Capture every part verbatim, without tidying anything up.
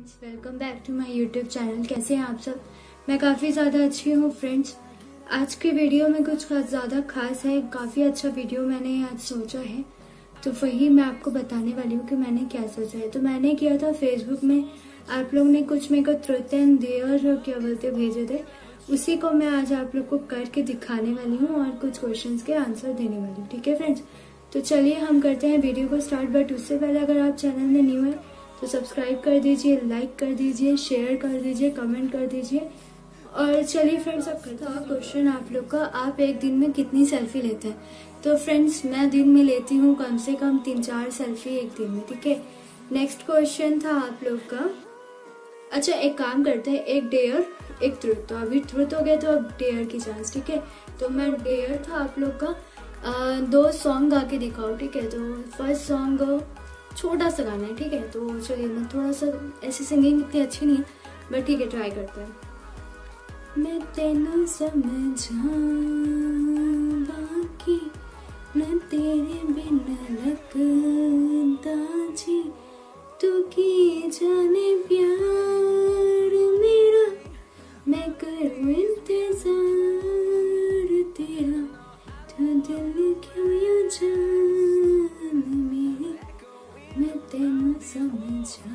Friends, welcome back to my YouTube channel. कैसे हैं आप सब? मैं काफ़ी ज़्यादा अच्छी हूँ फ्रेंड्स। आज के वीडियो में कुछ ज़्यादा खास है, काफ़ी अच्छा वीडियो मैंने आज सोचा है, तो वही मैं आपको बताने वाली हूँ कि मैंने क्या सोचा है। तो मैंने किया था फेसबुक में, आप लोग ने कुछ मेरे को ट्रुथ एंड डेयर क्या बोलते भेजे थे, उसी को मैं आज आप लोग को करके दिखाने वाली हूँ और कुछ क्वेश्चंस के आंसर देने वाली हूँ। ठीक है फ्रेंड्स, तो चलिए हम करते हैं वीडियो को स्टार्ट। बट उससे पहले अगर आप चैनल में न्यू है तो सब्सक्राइब कर दीजिए, लाइक कर दीजिए, शेयर कर दीजिए, कमेंट कर दीजिए। और चलिए फ्रेंड्स, अब करते हैं क्वेश्चन आप लोग का, आप एक दिन में कितनी सेल्फी लेते हैं? तो फ्रेंड्स, मैं दिन में लेती हूँ कम से कम तीन चार सेल्फी एक दिन में। ठीक है, नेक्स्ट क्वेश्चन था आप लोग का। अच्छा, एक काम करते हैं, एक डेयर एक ट्रुथ। तो अभी ट्रुथ हो गया तो अब डेयर की चांस। ठीक है, तो मैं डेयर था आप लोग का आ, दो सॉन्ग गा के दिखाओ। ठीक है, तो फर्स्ट सॉन्ग छोटा सा गाना है। ठीक है, तो चलिए, मैं थोड़ा सा ऐसी सिंगिंग इतनी अच्छी नहीं है बट ठीक है, ट्राई करते हैं। मैं तेनू समझा बाकी न तेरे बिना लगता जी, तू की जाने प्यार मेरा, मैं करूँ इंतजार तेरा, तू दिल क्यों यूं जान मेरी, मैं तेनू समझा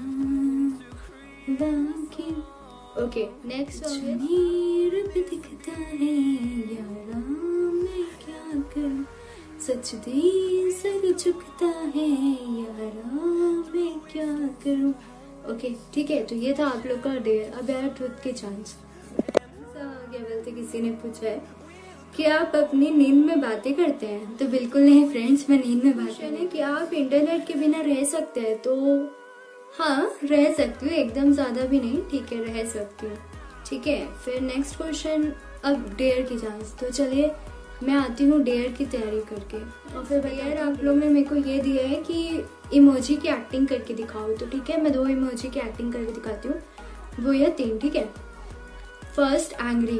बाकी। ओके, नेक्स्ट नीर पे दिखता है यारा, मैं क्या करूं, सच दी सर झुकता है यारा, मैं क्या करूं। ओके ठीक है, तो ये था आप लोग का डेयर। अब यार ट्रुथ के चांस। क्या बोलते, किसी ने पूछा है कि आप अपनी नींद में बातें करते हैं? तो बिल्कुल नहीं फ्रेंड्स, मैं नींद में बातें नहीं। कि आप इंटरनेट के बिना रह सकते हैं? तो हाँ, रह सकती हूँ, एकदम ज्यादा भी नहीं। ठीक है, रह सकती हूँ। ठीक है, फिर नेक्स्ट क्वेश्चन, अब डेयर की चांस। तो चलिए मैं आती हूँ डेयर की तैयारी करके। और फिर भैया आप लोग ने मेरे को ये दिया है कि इमोजी की एक्टिंग करके दिखाओ। तो ठीक है, मैं दो इमोजी की एक्टिंग करके दिखाती हूँ, वो या तीन। ठीक है, फर्स्ट एंग्री,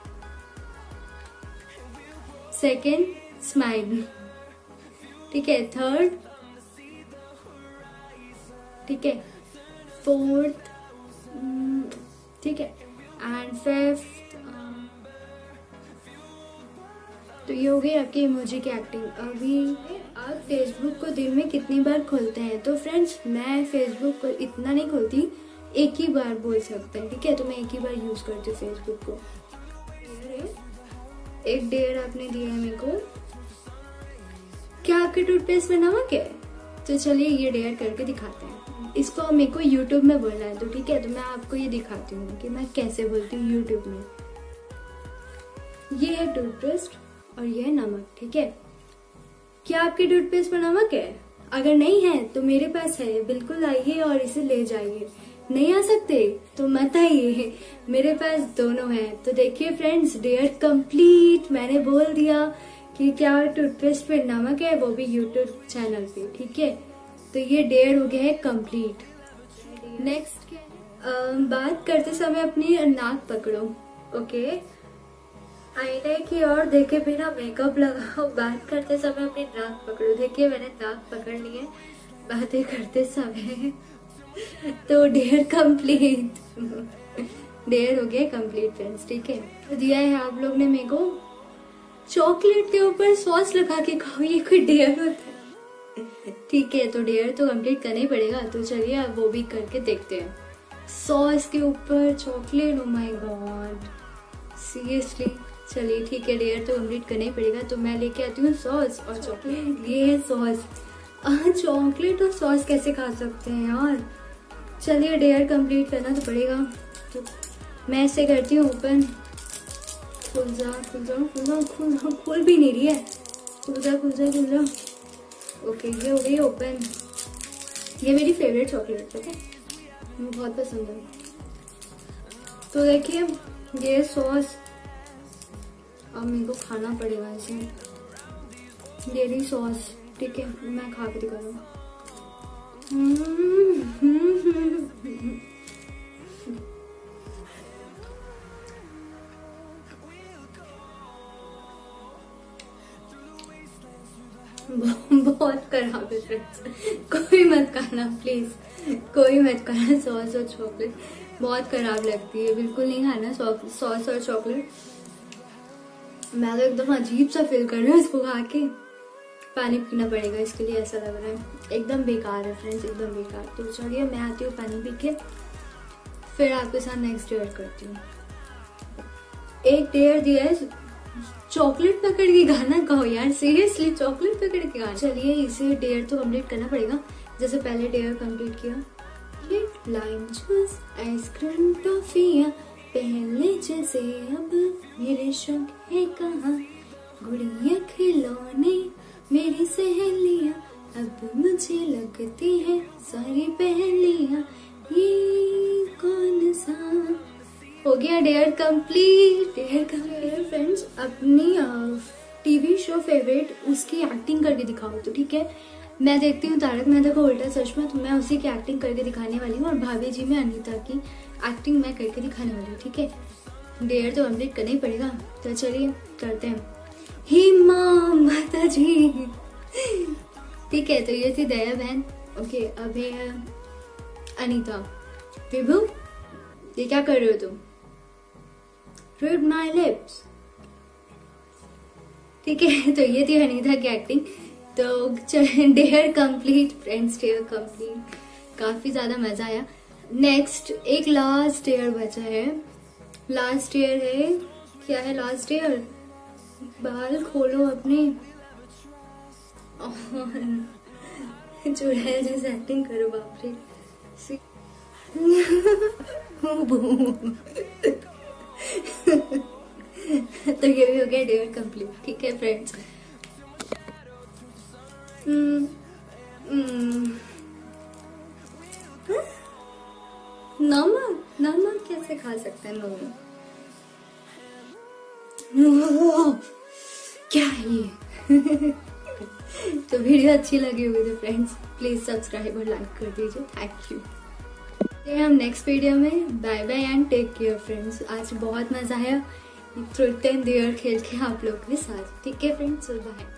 सेकेंड स्माइल, ठीक है, थर्ड, ठीक है, फोर्थ, ठीक है, एंड फिफ्थ। तो ये हो गई आपकी इमोजी की एक्टिंग। अभी आप फेसबुक को दिन में कितनी बार खोलते हैं? तो फ्रेंड्स, मैं फेसबुक को इतना नहीं खोलती, एक ही बार बोल सकते हैं। ठीक है, तो मैं एक ही बार यूज करती हूँ फेसबुक को। एक डेयर आपने दिया है मेरे को, क्या आपके टूथपेस्ट में नमक है? तो चलिए ये डेयर करके दिखाते हैं। इसको मेरे को यूट्यूब में बोलना है। तो ठीक है, तो मैं आपको ये दिखाती हूँ कि मैं कैसे बोलती हूँ यूट्यूब में। ये है टूथपेस्ट और ये है नमक। ठीक है, क्या आपके टूथपेस्ट में नमक है? अगर नहीं है तो मेरे पास है, बिल्कुल आइए और इसे ले जाइए। नहीं आ सकते तो मत आइए, मेरे पास दोनों है। तो देखिए फ्रेंड्स, डेयर कंप्लीट। मैंने बोल दिया कि क्या टूथपेस्ट पे नमक है, वो भी यूट्यूब चैनल पे। ठीक है, तो ये डेयर हो गया है कंप्लीट। नेक्स्ट बात करते समय अपनी नाक पकड़ो। ओके, आईने की ओर देखे बिना मेकअप लगाओ, बात करते समय अपनी नाक पकड़ो। देखिए मैंने नाक पकड़ ली है बातें करते समय। तो डेयर कंप्लीट, डेयर हो गया कंप्लीट फ्रेंड्स। ठीक है, तो दिया है आप लोग ने मेरे को, चॉकलेट के ऊपर सॉस लगा के खाओ, ये कोई डेयर होता है? ठीक है, तो डेयर तो कंप्लीट करना ही पड़ेगा। तो चलिए अब वो भी करके देखते हैं। सॉस के ऊपर chocolate, oh my god, seriously. चलिए ठीक है, डेयर तो कंप्लीट करना ही पड़ेगा। तो मैं लेके आती हूँ सॉस और चॉकलेट। ये है सॉस। चॉकलेट और सॉस कैसे खा सकते हैं यार? चलिए डेयर कंप्लीट करना तो पड़ेगा। तो मैं ऐसे करती हूँ ओपन। खुल जा खुल जा खुल जा खुल जा, खुल भी नहीं रही है। खुल जा खुल जा खुल जा। ओके, ये हो गई ओपन। ये मेरी फेवरेट चॉकलेट है, मुझे बहुत पसंद है। तो देखिए ये सॉस, अब मेरे को खाना पड़ेगा इसे। ये रही सॉस। ठीक है, मैं खा के दिखा रहा हूँ। बहुत खराब पे फ्रेंड्स, कोई मत खाना प्लीज, कोई मत खाना सॉस और चॉकलेट, बहुत खराब लगती है, बिल्कुल नहीं खाना सॉस और चॉकलेट। मैं तो एकदम अजीब सा फील कर रही हूँ इसको खा के। पानी पीना पड़ेगा इसके लिए, ऐसा लग रहा है। एकदम बेकार है फ्रेंड्स, एकदम बेकार। तो चलिए मैं आती हूँ पानी पी के, फिर आपके साथ नेक्स्ट डेयर करती हूँ। एक डेयर दिया है चॉकलेट पकड़ के गाना कहो यार, सीरियसली चॉकलेट पकड़ के गाना। चलिए इसे डेयर तो कंप्लीट करना पड़ेगा, जैसे पहले डेयर कंप्लीट किया। लाइम जूस, आइसक्रीम, टॉफियाँ, पहले जैसे अब मेरे शौक है कहाँ, गुड़िया खिलौने मेरी सहेलियाँ, अब मुझे लगती है सारी पहेलियाँ, ये कौन सा। हो गया dare complete, dare complete. Friends अपनी टीवी शो फेवरेट उसकी एक्टिंग करके दिखाओ तो ठीक है। मैं देखती हूँ तारक मेहता का उल्टा चश्मा, तो मैं उसी की एक्टिंग करके दिखाने वाली हूँ, और भाभी जी में अनीता की एक्टिंग मैं करके दिखाने वाली हूँ, ठीक है। डेयर तो कंप्लीट करना ही पड़ेगा, तो चलिए करते हैं। हे माँ माता जी, ठीक है। तो ये थी दया बहन। ओके अब है अनीता। विभू ये क्या कर रहे हो तुम? रीड माई लिप्स, ठीक है। तो ये थी अनीता की एक्टिंग। तो dare complete friends, dare complete, काफी ज्यादा मजा आया। नेक्स्ट एक लास्ट डेयर बचा है। लास्ट डेयर है, क्या है लास्ट डेयर? बाल खोलो अपने, चुड़ैल जैसे एक्टिंग करो, बाप रे। तो ये भी हो गया डेयर कंप्लीट, ठीक है फ्रेंड्स। नमक, नमक कैसे खा सकते हैं नमक? क्या है ये? तो वीडियो अच्छी लगी होगी तो फ्रेंड्स प्लीज सब्सक्राइब और लाइक कर दीजिए, थैंक यू। हम नेक्स्ट वीडियो में, bye bye and take care friends. आज बहुत मजा आया ट्रुथ एंड डेयर खेल के आप लोगों के साथ, ठीक है फ्रेंड्स, बाय।